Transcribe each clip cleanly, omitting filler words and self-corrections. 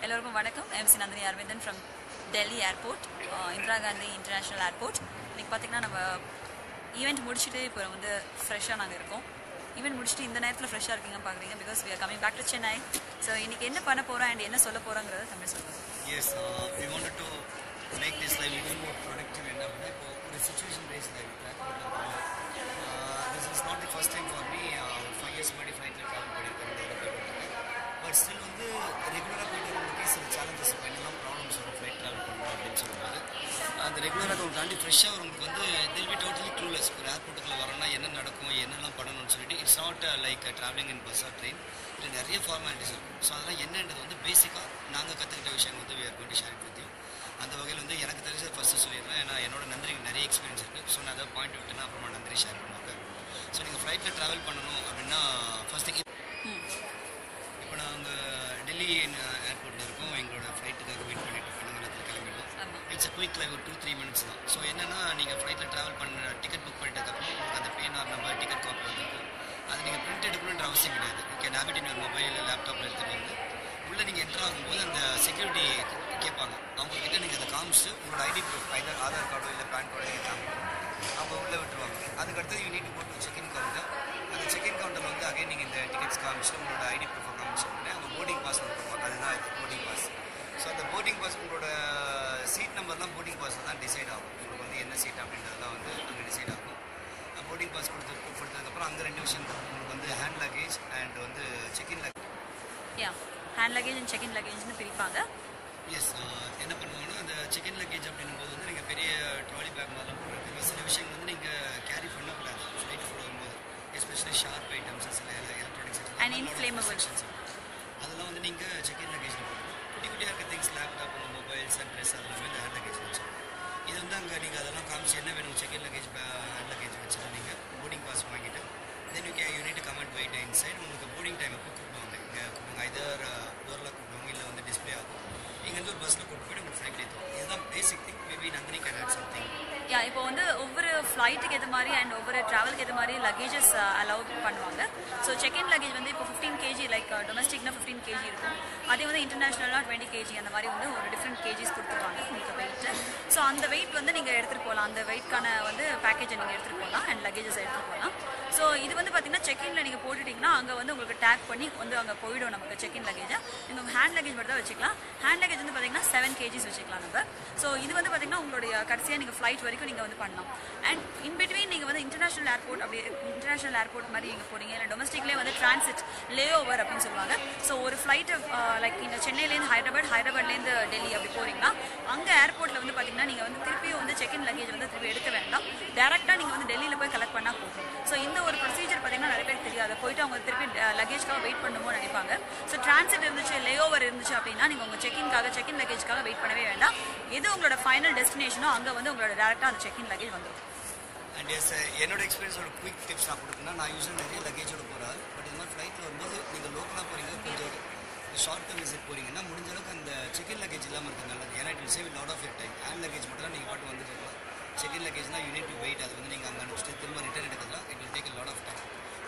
எல்லோருக்கும் வணக்கம். MC Nandini Aravindan from Delhi airport, Indira Gandhi international airport. இன்றைக்கி பார்த்திங்கன்னா நம்ம ஈவெண்ட் முடிச்சுட்டு இப்போ வந்து ஃப்ரெஷ்ஷாக நாங்கள் இருக்கோம். ஈவெண்ட் முடிச்சுட்டு இந்த நேரத்தில் ஃப்ரெஷ்ஷாக இருக்கீங்கன்னு பார்க்குறீங்க. Because we are coming back to Chennai. So இன்றைக்கி என்ன பண்ண போகிறோம் அண்ட் என்ன சொல்ல போகிறோங்கிறத தமிழ் சொல்லுங்கள். Yes, we wanted to make this life little more productive and இப்போ ஒரு situation based life. This is not the first time for me. 5 years முன்னாடி ஃப்ளைட்டில் ட்ராவல் பண்ணியிருக்கேன். பட் ஸ்டில் வந்து ரெகுலராக போயிட்டு வரவங்களுக்கு சில சேலஞ்சஸ் இப்போ என்னெல்லாம் ப்ராப்ளம்ஸ் வரும் ஃப்ளைட் ட்ராவல் பண்ணணும் அப்படின்னு சொல்லும்போது அந்த ரெகுலராக ஒரு தாண்டி ஃப்ரெஷ்ஷாக வரவங்களுக்கு வந்து தில் பி டோட்டலி க்ளூலெஸ். ஒரு ஏர்போர்ட்டுக்குள்ள வரணும்னா என்ன நடக்கும் என்னெல்லாம் பண்ணணும்னு சொல்லிட்டு it's not like travelling in bus or train. இதில் நிறைய ஃபார்மாலிட்டிஸ் இருக்கும். ஸோ அதெல்லாம் என்னன்றது வந்து பேசிக்காக நாங்கள் கற்றுக்கிட்ட விஷயம் வந்து we are going to share it with you. அந்த வகையில் வந்து எனக்கு தெரிஞ்சது ஃபஸ்ட்டு சொல்லிடுறேன். ஏன்னா என்னோட நந்தினிக்கு நிறைய எக்ஸ்பீரியன்ஸ் இருக்குது. ஸோ நான் அதை பாயிண்ட் விட்டுனா அப்புறமா நந்தினி ஷேர் பண்ணுவாங்க. ஸோ நீங்கள் ஃப்ளைட்டில் ட்ராவல் பண்ணணும் அப்படின்னா ஃபஸ்ட் திங் இப்போ நாங்கள் டெல்லி ஏர்போர்ட்டில் இருக்கோம். எங்களோட ஃப்ளைட்டுக்காக வெயிட் பண்ணிட்டு பன்னங்கலத்தில் கிளம்பிடுவோம். இட்ஸ் அ குயிக் லைவ், ஒரு 2-3 மினிட்ஸ் தான். ஸோ என்னென்னா நீங்கள் ஃப்ளைட்டில் ட்ராவல் பண்ண டிக்கெட் புக் பண்ணிட்டதுக்கப்புறம் உங்களுக்கு அந்த பேனார் நம்ம டிக்கெட் காப்பி வந்துருக்கும். அது நீங்கள் பிரிண்ட் எடுக்கணுன்ற அவசியம் கிடையாது. Okay, have it in your mobile லேப்டாப்பில் எடுத்துகிட்டு வந்து உள்ளே நீங்கள் என்ட்ரு ஆகும்போது அந்த செக்யூரிட்டி கேட்பாங்க. அவங்கக்கிட்ட நீங்கள் அதை காமிச்சு உங்களோட ஐடி ப்ரூஃப் ஐதர் ஆதார் கார்டோ இல்லை பேன் கார்டோ நீங்கள் காமிக்கணும். அவங்க உள்ளே விட்டுருவாங்க. அதுக்கடுத்து you need to go to check in counter. அந்த செக்இன் கவுண்டரில் வந்து அகைன் நீங்கள் இந்த டிக்கெட்ஸ் காமிச்சு உங்களோட ஐடி ப்ரூஃபை காமிச்சு உடனே அவங்க போர்டிங் பாஸ் கொடுப்பாங்க. அதுதான் இது போர்டிங் பாஸ். ஸோ அந்த போர்டிங் பாஸ் உங்களோட சீட் நம்பர்லாம் போர்டிங் பாஸில் தான் டிசைட் ஆகும். உங்களுக்கு வந்து என்ன சீட் அப்படின்றதுலாம் வந்து அங்கே டிசைட் ஆகும். போர்டிங் பாஸ் கொடுத்ததுக்கப்புறம் அங்கே 2 விஷயம் இருக்கும். உங்களுக்கு வந்து ஹேண்ட் லக்கேஜ் அண்ட் வந்து check in luggage. Hand luggage and check in லக்கேஜ்னு பிரிப்பாங்க. எஸ், என்ன பண்ணுவாங்கன்னா அந்த செக்இன் லக்கேஜ் அப்படின்னும் போது வந்து நீங்கள் பெரிய ட்ராலி பேக் மாதிரிலாம் போடுறது சில விஷயங்கள் வந்து நீங்கள் கேரி பண்ணக்கூடாது ஃப்ளைட் போடும்போது. எஸ்பெஷலி ஷார்ப் ஐட்டம்ஸ், சில எலக்ட்ரானிக்ஸ் அண்ட் இன்ஃப்ளேமபிள் அதெல்லாம் வந்து நீங்கள் செக்இன் லக்கேஜில் போடணும். குட்டி குட்டியாக இருக்க things, laptop, mobiles and dress எல்லாமே இந்த ஹேண்ட் லக்கேஜ் வச்சு இது வந்து அங்கே நீங்கள் அதெல்லாம் காமிச்சு என்ன வேணும் செக்இன் லக்கேஜ் ஹேண்ட் லக்கேஜ் வச்சுட்டு நீங்கள் போர்டிங் பாஸ் வாங்கிட்டு then you need to come and wait inside. உங்களுக்கு போர்டிங் டைம் அப்போ கூப்பிடுவாங்க. இங்கே கூப்பிடுவாங்க, ஐதர் டோரில் கூப்பிடுவாங்க இல்லை வந்து டிஸ்பிளே ஆகும். இங்கேருந்து ஒரு பஸ்ஸில் கூப்பிட்டு போய்ட்டு உங்களுக்கு ஃப்ளைட் ஏற்றுவோம். இதுதான் basic thing. Maybe Nandini can add something. இப்போ வந்து ஒவ்வொரு ஃப்ளைட்டுக்கு ஏற்ற மாதிரி அண்ட் ஒவ்வொரு ட்ராவலுக்கு ஏற்ற மாதிரி லக்கேஜஸ் அலோவ் பண்ணுவாங்க. ஸோ செக்இன் லக்கேஜ் வந்து இப்போ 15 kg, லைக் டொமஸ்டிக்னா 15 kg இருக்கும். அதே வந்து இன்டர்நேஷ்னலாக 20 kg அந்த மாதிரி வந்து ஒரு டிஃப்ரெண்ட் கேஜிஸ் கொடுத்துருவாங்க உங்களுக்கு வெயிட்டு. ஸோ அந்த வெயிட் வந்து நீங்கள் எடுத்துகிட்டு போகலாம். அந்த வெயிட்கான வந்து பேக்கேஜை நீங்கள் எடுத்துகிட்டு போகலாம் அண்ட் லக்கேஜஸ் எடுத்துகிட்டு போகலாம். ஸோ இது வந்து பார்த்தீங்கன்னா செக்இனில் நீங்கள் போட்டுட்டிங்கன்னா அங்கே வந்து உங்களுக்கு டேக் பண்ணி வந்து அங்கே போயிடும் நமக்கு செக்இன் லக்கேஜை. நீங்கள் ஹேண்ட் லக்கேஜ் மட்டும் தான் வச்சுக்கலாம். ஹேண்ட் லக்கேஜ் வந்து பார்த்தீங்கன்னா 7 kg வச்சுக்கலாம் நம்ம. ஸோ இது வந்து பார்த்தீங்கன்னா உங்களுடைய கடைசியாக நீங்கள் ஃப்ளைட் வரைக்கும் நீங்கள் வந்து பண்ணலாம். அண்ட் இன் பிட்வீன் நீங்கள் வந்து இன்டர்நேஷனல் ஏர்போர்ட் அப்படி இன்டர்நேஷனல் ஏர்போர்ட் மாதிரி நீங்கள் போகிறீங்க, இல்லை டொமஸ்டிக்லேயே வந்து டிரான்சிட் லே ஓவர் அப்படின்னு சொல்லுவாங்க. ஸோ ஒரு ஃப்ளைட்டு லைக் இந்த சென்னையிலேருந்து ஹைதராபாத்லேருந்து டெல்லி அப்படி போகிறீங்கன்னா அங்கே ஏர்போர்ட்டில் வந்து பார்த்தீங்கன்னா நீங்கள் வந்து திருப்பியும் வந்து செக்இன் லக்கேஜ் வந்து திருப்பி எடுக்க வேண்டாம். டேரெக்டாக நீங்கள் வந்து டெல்லியில் போய் கலெக்ட் பண்ணால் போகும். ஸோ இந்த ஒரு ப்ரொசீஜர் பார்த்தீங்கன்னா நிறைய பேருக்கு தெரியாது. போயிட்டு அவங்க திருப்பி லக்கேஜ்க்காக வெயிட் பண்ணணுமோ நினைப்பாங்க. ஸோ டிரான்சிட் இருந்துச்சு, லே ஓவர் இருந்துச்சு அப்படின்னா நீங்கள் உங்கள் செக்இன் லக்கேஜ்க்காக வெயிட் பண்ணவே வேண்டாம். எது உங்களோட ஃபைனல் டெஸ்டினேஷனோ அங்கே வந்து உங்களோட டேரெக்டாக அந்த செக்இன் லக்கேஜ் வந்துடும். அண்ட் எஸ், என்னோட எக்ஸ்பீரியன்ஸோட குயிக் டிப்ஸ் நான் கொடுக்குன்னா, நான் யூஸ்வலாக நிறைய லக்கேஜோட போகிறேன். பட் இந்த மாதிரி ஃப்ளைட்டில் வரும்போது நீங்கள் லோக்கலாக போகிறீங்க, கொஞ்சம் ஷார்ட் டேர்ம் விசிட் போகிறீங்கன்னா முடிஞ்ச அளவுக்கு அந்த செக்இன் லக்கேஜ் இல்லாமல் இருக்குது நல்லது. ஏன்னா it will save lot of your time. Hand luggage மட்டும் தான் நீங்கள் பாட்டு வந்துட்டு இருக்கலாம். செக்இன் லக்கேஜ்னா யூ நீட் டு வெயிட். அது வந்து நீங்கள் அங்கே அனுப்பிச்சிட்டு திரும்ப ரிட்டர்ன் எடுக்கலாம். It will take a lot of time.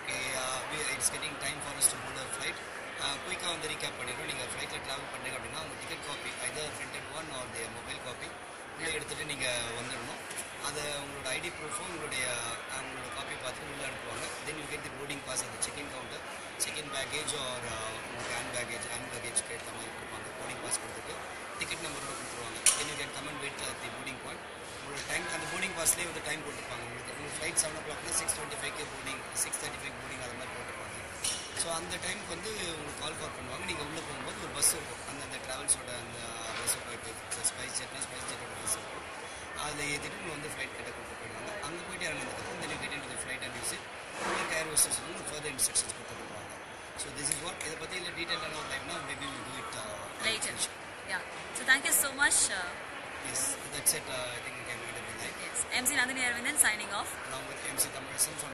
It's getting time for us to board our flight. குயிக்காக வந்து ரீகேப் பண்ணிடுறோம். நீங்கள் ஃப்ளைட்டில் ட்ராவல் பண்ணுறீங்க அப்படின்னா உங்கள் ticket copy either printed one or the mobile copy உள்ளே எடுத்துகிட்டு நீங்கள் வந்துடணும். அதை உங்களோட ஐடி ப்ரூஃபும் உங்களோட காப்பி பார்த்துட்டு உள்ளே அனுப்புவாங்க. Then you get the boarding pass அந்த check in counter. Check in baggage or உங்களுக்கு ஹேண்ட் லக்கேஜ்க்கு ஏற்ற மாதிரி கொடுப்பாங்க. போர்டிங் பாஸ் கொடுத்துட்டு டிக்கெட் நம்பரோட கொடுத்துருவாங்க. Then you can come and wait at the boarding point. உங்களோட டைம் அந்த போர்டிங் பாஸ்லேயே வந்து டைம் போட்டுருப்பாங்க. உங்களுக்கு ஃப்ளைட் 7 o'clockனா 6:25 போர்டிங், 6:35 போர்டிங் அது மாதிரி போட்டுருப்பாங்க. ஸோ அந்த டைமுக்கு வந்து உங்களுக்கு கால் ஃபார் பண்ணுவாங்க. நீங்கள் உள்ளே போகும்போது ஒரு பஸ் இருக்கும். அந்த ட்ராவல்ஸோட அந்த பஸ் போயிட்டு ஸ்பைஸ் ஜெட்டோட பஸ் இருக்கும். அதில் ஏற்றிட்டு உங்களை வந்து ஃப்ளைட் கிட்ட கூப்பிட்டு போயிடுவாங்க. அங்கே போயிட்டு இறங்கினதுக்கப்புறம் then you get into the flight and use உங்களுக்கு ஏர் ஹோஸ்டர்ஸ் வந்து ஃபர்தர் இன்ஸ்ட்ரக்ஷன்ஸ் கொடுத்துருப்பாங்க. So this is what. இதை பற்றி இல்லை டீட்டெயிலான ஒரு டைம்னா maybe we do it later. Yeah. So thank you so much. Yes, that's it. I think we can do it every night. Yes. MC Nandhini Aravindan signing off. Along with MC Thamizharasan from